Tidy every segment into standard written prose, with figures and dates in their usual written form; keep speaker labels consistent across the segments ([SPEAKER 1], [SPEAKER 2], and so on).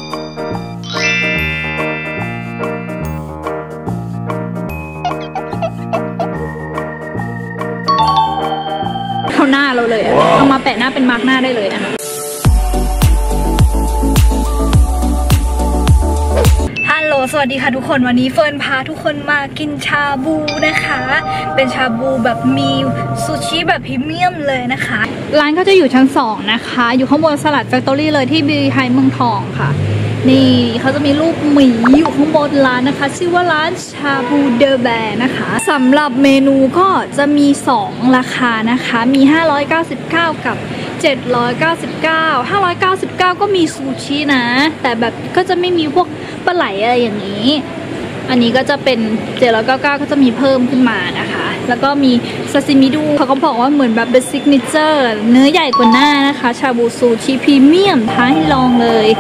[SPEAKER 1] เข้าหน้าเราเลยเอามาแปะหน้าเป็นมาร์กหน้าได้เลยนะคะฮัลโหลสวัสดีค่ะทุกคนวันนี้เฟิร์นพาทุกคนมากินชาบูนะคะเป็นชาบูแบบมีซูชิแบบพรีเมียมเลยนะคะร้านก็จะอยู่ชั้น2นะคะอยู่ข้างบนสลัดแฟคทอรี่เลยที่บีไฮเมืองทองค่ะนี่เขาจะมีรูปหมีอยู่ข้างบนร้านนะคะชื่อว่าร้านชาบูเดอะแบร์นะคะสำหรับเมนูก็จะมี2ราคานะคะมี599กับ799 599ก็มีซูชินะแต่แบบก็จะไม่มีพวกปลาไหลอะไรอย่างนี้อันนี้ก็จะเป็น799ก็จะมีเพิ่มขึ้นมานะคะแล้วก็มีซาซิมิดูเขาก็บอกว่าเหมือนแบบเป็นซิกเนเจอร์เนื้อใหญ่กว่าหน้านะคะชาบูซูชิพรีเมียมท้าให้ลองเลย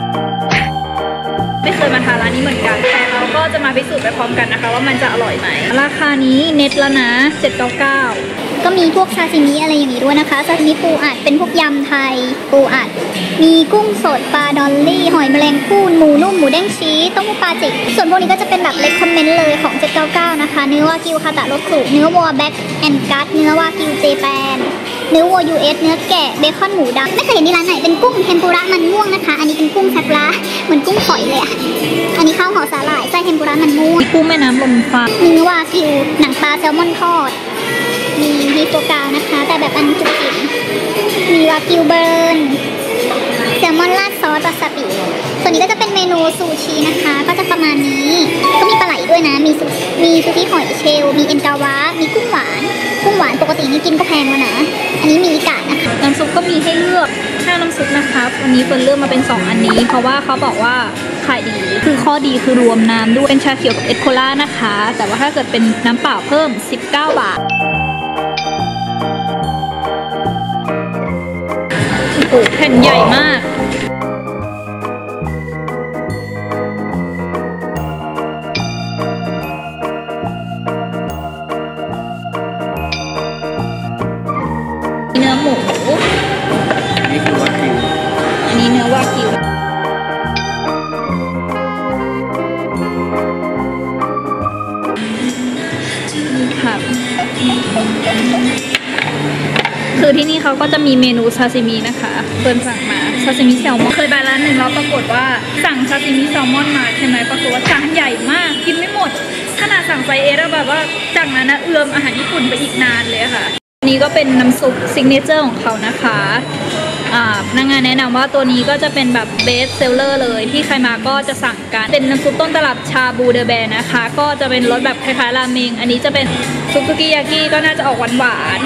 [SPEAKER 1] ไม่เคยมาทานร้านนี้เหมือนกันแต่เราก็จะมาพิสูจน์ไปพร้อมกันนะคะว่ามันจะอร่อยไหมราคานี้เน็ตแล้วนะ799
[SPEAKER 2] ก็มีพวกซาซิมิอะไรอย่างนี้ด้วยนะคะซาซิมิปูอัดเป็นพวกยำไทยปูอัดมีกุ้งสดปลาดอลลี่หอยแมลงภู่หมูนุ่มหมูเด้งชีสเต้าหู้ปลาจิกส่วนพวกนี้ก็จะเป็นแบบเลคคอมเมนต์เลยของ799นะคะเนื้อวากิวคาตะรสสุเนื้อวัวแบ็กแอนด์กัตเนื้อวากิวเจแปนเนื้อวัว US เนื้อแกะเบคอนหมูดำไม่เคยเห็นที่ร้านไหนเป็นกุ้งเทมปุระมันม่วงนะคะอันนี้เป็นกุ้งซากุระเหมือนกุ้งฝอยเลยอ่ะอันนี้ข้าวห่อสาหร่ายไส้เทมปุระมันม่วง
[SPEAKER 1] กุ้งแม่น้ำลมฟ้า
[SPEAKER 2] เนื้อวากิวหนังปลาแซลมอนทอดมีโฟกาวนะคะแต่แบบอันจุกจิ๋วมีวากิวเบิร์นแซลมอนราดซอสวาซาบิส่วนนี้ก็จะเป็นเมนูซูชินะคะก็จะประมาณนี้ก็มีปลาไหลด้วยนะมีซูชิหอยเชลล์มีเอ็นกาวะมีกุ้งหวานปกตินี่กินก็แพงแล้วนะอันนี้มีอิกะนะคะ
[SPEAKER 1] น้ำซุปก็มีให้เลือก5น้ำซุปนะคะวันนี้เฟิร์นเลือกมาเป็น2อันนี้เพราะว่าเขาบอกว่าขายดีคือข้อดีคือรวมน้ำด้วยเป็นชาเขียวกับเอสโคล่านะคะแต่ว่าถ้าเกิดเป็นน้ำเปล่าเพิ่ม19 บาทโอ้แผ่นใหญ่มากเนื้อหมู
[SPEAKER 3] นี่คือวากิว
[SPEAKER 1] อันนี้เนื้อวากิวนี่ค่ะคือที่นี่เขาก็จะมีเมนูซาซิมินะคะเฟิร์นสั่งมาซาซิมิแซลมอนเคยไปร้านหนึ่งแล้วปรากฏว่าสั่งซาซิมิแซลมอนมาใช่ไหมปรากฏว่าจานใหญ่มากกินไม่หมดขนาดสั่งไซส์เอสแล้วแบบว่าจากนั้นนะเอื้อมอาหารญี่ปุ่นไปอีกนานเลยค่ะอันนี้ก็เป็นน้ำซุปซิกเนเจอร์ของเขานะคะพนักงานแนะนำว่าตัวนี้ก็จะเป็นแบบเบสเซลเลอร์เลยที่ใครมาก็จะสั่งกันเป็นน้ำซุปต้นตลับชาบูเดอะแบร์นะคะก็จะเป็นรสแบบคล้ายๆราเมงอันนี้จะเป็นซุปสุกิยากิก็น่าจะออกหวาน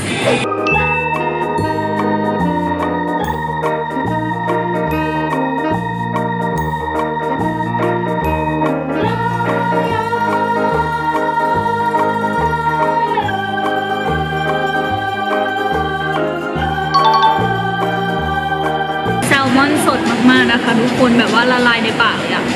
[SPEAKER 1] มอนสดมากๆนะคะทุกคนแบบว่าละลายในปากเลยอะ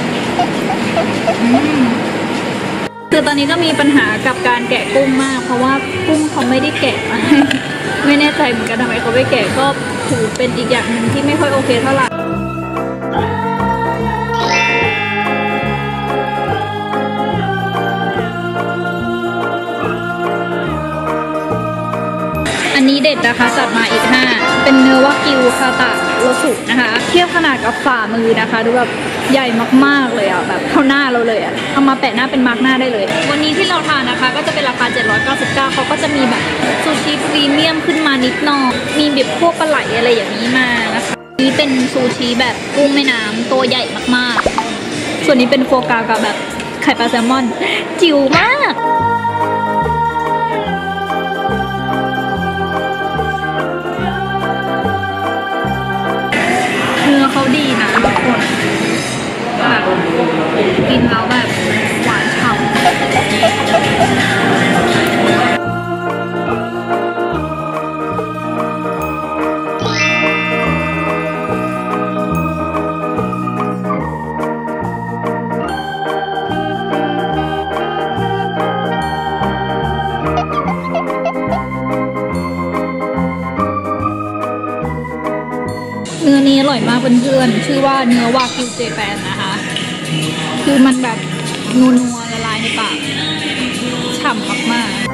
[SPEAKER 1] คือตอนนี้ก็มีปัญหากับการแกะกุ้งมากเพราะว่ากุ้งเขาไม่ได้แกะมาไม่แน่ใจเหมือนกันทำไมเขาไม่แกะก็ถือเป็นอีกอย่างหนึ่งที่ไม่ค่อยโอเคเท่าไหร่อันนี้เด็ดนะคะจัดมาอีก5เป็นเนื้อวากิวคาตะโรสุนะคะเทียบขนาดกับฝ่ามือนะคะดูแบบใหญ่มากๆเลยอ่ะแบบเท่าหน้าเราเลยอ่ะเอามาแปะหน้าเป็นมาร์กหน้าได้เลยวันนี้ที่เราทานนะคะก็จะเป็นราคา799เขาก็จะมีแบบซูชิพรีเมียมขึ้นมานิดหน่อยมีแบบพวกปลาไหลอะไรอย่างนี้มานะคะนี่เป็นซูชิแบบกุ้งแม่น้ำตัวใหญ่มากๆส่วนนี้เป็นโฟกากับแบบไข่ปลาแซลมอนจิ๋วมากเนื้อเขาดีนะทุกคนแบบกินแล้วแบบหวานฉ่ำเนื้อนี้อร่อยมากเพื่อนๆชื่อว่าเนื้อวากิวเจแปนนะคะคือมันแบบนัวๆละลายในปากฉ่ำมากๆ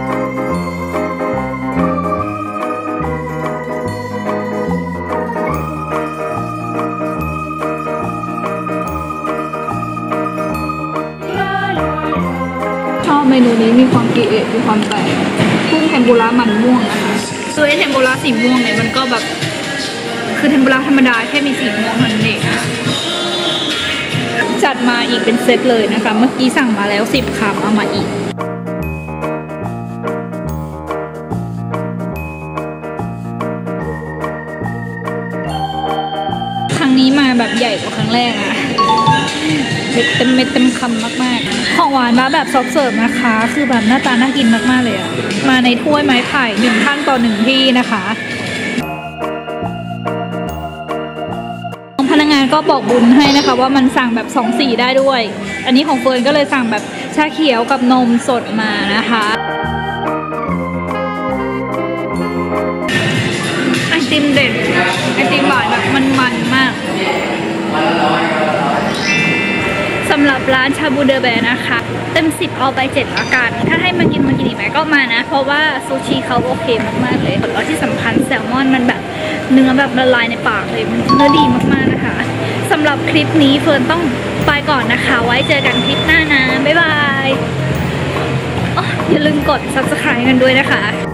[SPEAKER 1] ชอบเมนูนี้มีความเก๋มีความแปลกกุ้งเทมปุระมันม่วงนะคะส่วนเทมปุระสีม่วงเนี่ยมันก็แบบคือเทมปุระธรรมดาแค่มีสีม่วงเท่านั้นเองจัดมาอีกเป็นเซตเลยนะคะเมื่อกี้สั่งมาแล้ว10 คำเอามาอีกครั้งนี้มาแบบใหญ่กว่าครั้งแรกอะเม็ดเต็มคำมากๆของหวานมาแบบซอฟต์เสิร์ฟนะคะคือแบบหน้าตาน่ากินมากๆเลยอะมาในถ้วยไม้ไผ่1 ท่านต่อ 1 ที่นะคะพนักงานก็บอกบุญให้นะคะว่ามันสั่งแบบ2 สีได้ด้วย อันนี้ของเฟิร์นก็เลยสั่งแบบชาเขียวกับนมสดมานะคะไอติมเด็ดไอติมหวานแบบมันมากสำหรับร้านชาบูเดอแบร์นะคะเต็ม10เอาไป7ละกันถ้าให้มากินอีกไหมก็มานะเพราะว่าซูชิเขาโอเคมากๆเลยแล้วที่สำคัญแซลมอนมันแบบเนื้อแบบละลายในปากเลยมันเนื้อดีมากๆนะคะสำหรับคลิปนี้เฟิร์นต้องไปก่อนนะคะไว้เจอกันคลิปหน้านะบ๊ายบายอย่าลืมกด subscribe กันด้วยนะคะ